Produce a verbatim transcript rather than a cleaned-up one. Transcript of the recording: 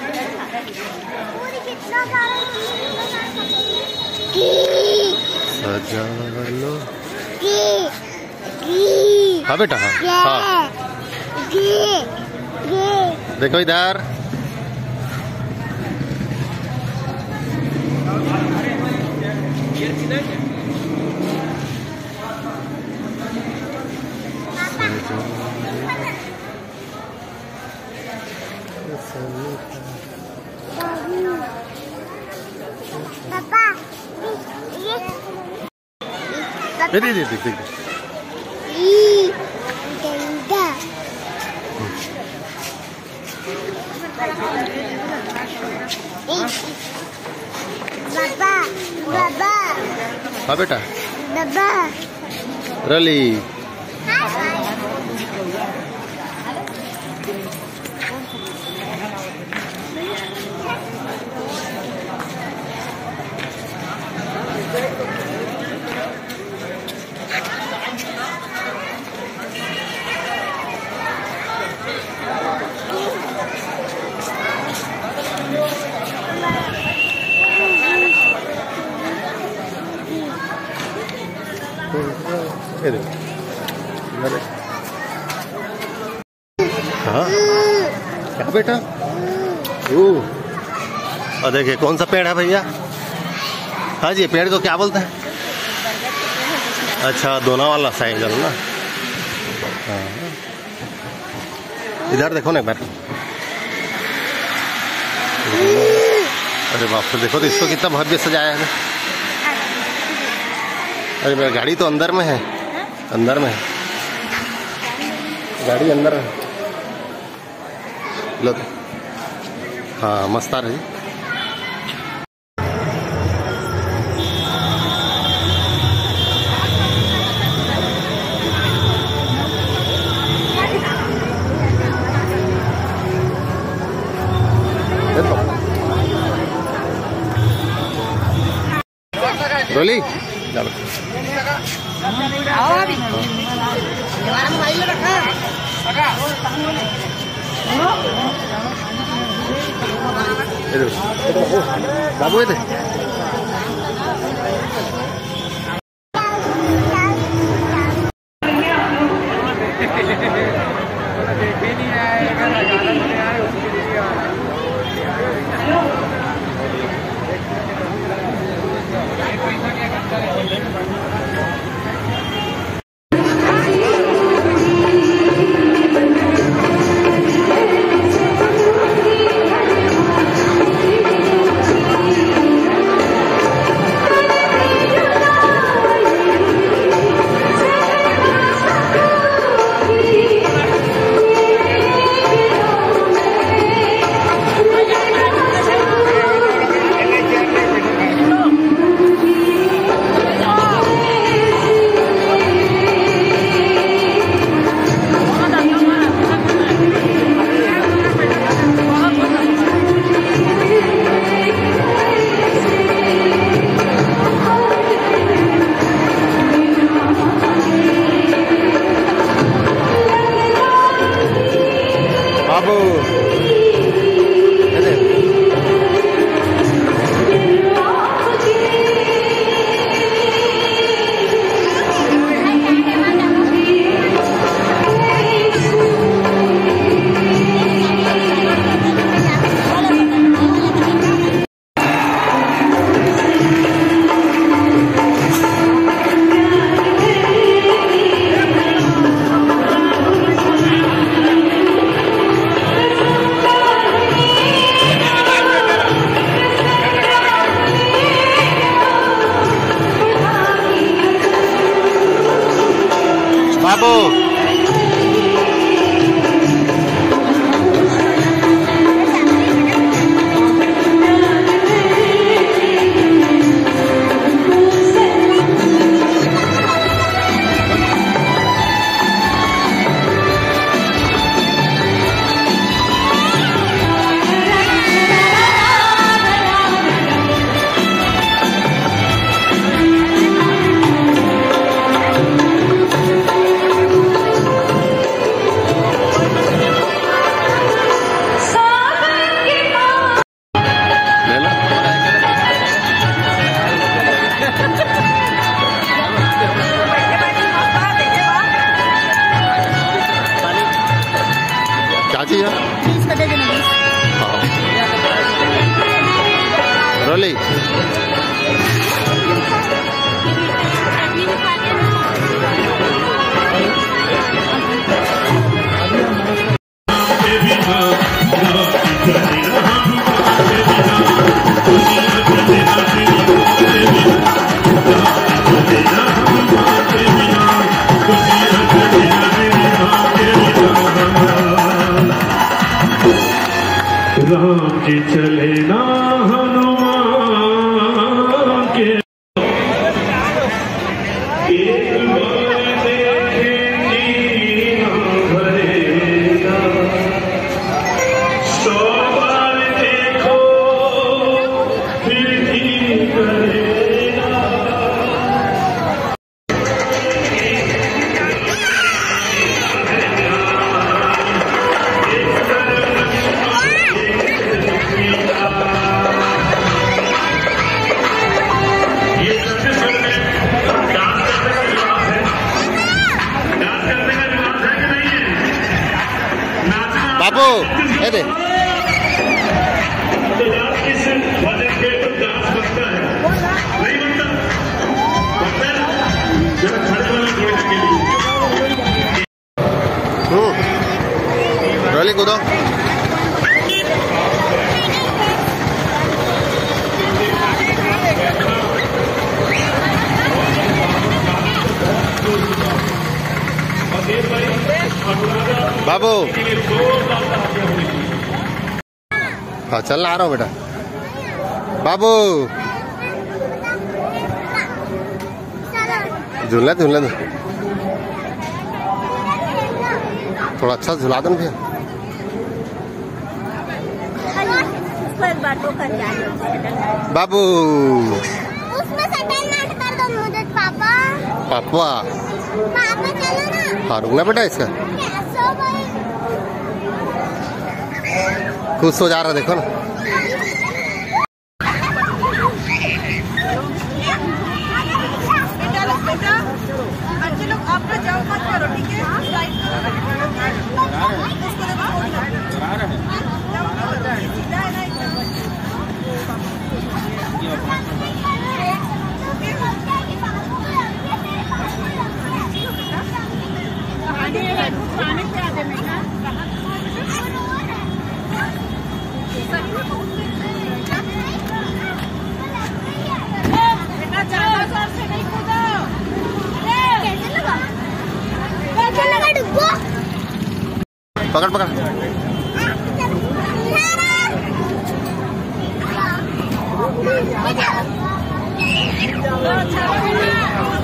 सजा लो। हाँ बेटा, हाँ हाँ देखो इधर। पापा ये दे दे दे दे बाबा बाबा। हाँ बेटा। बाबा रली। हाँ क्या बेटा? ओह, और देखिए कौन सा पेड़ है भैया? हाँ जी, पेड़ को क्या बोलते हैं? अच्छा, दोना वाला साइकिल ना। हाँ, इधर देखो ना एक बार। अरे बाप रे, देखो तो इसको कितना भव्य सजाया है। अरे मेरा गाड़ी तो अंदर में है, अंदर में है गाड़ी, अंदर है। लो, हाँ मस्त आ रही। रोली चलो। बाबू ये रोली राम जी चले ना हनुमान के एक बार देखेंगी ना भरेगा, सौ बार देखो फिर भी करेगा। बाबू ये दे तो डांस किस वजह से तो डांस बनता है, नहीं बनता बनता है जरा खड़े वाला जोड़ने के लिए। हम्म रोली कूदो। बाबू हाँ चलना आ रहा हूँ बेटा। बाबू झूलने झूलने दो, थोड़ा अच्छा झूला दो भैया। बाबू उसमें सेटलमेंट कर दो मुझे पापा। पापा पापा चलो ना। हाँ रुकना बेटा इसका कैसे भाई? खुश हो जा रहा देखो ना। बेटा बच्चे लोग आप लोग जाओ मत करो, ठीक है? उसको देखो पानी पे आ दे बेटा। बेटा ज्यादा जोर से नहीं कूदो। कैसे लगा? कैसे लगा डुब्बो? पकड़ पकड़ सारा।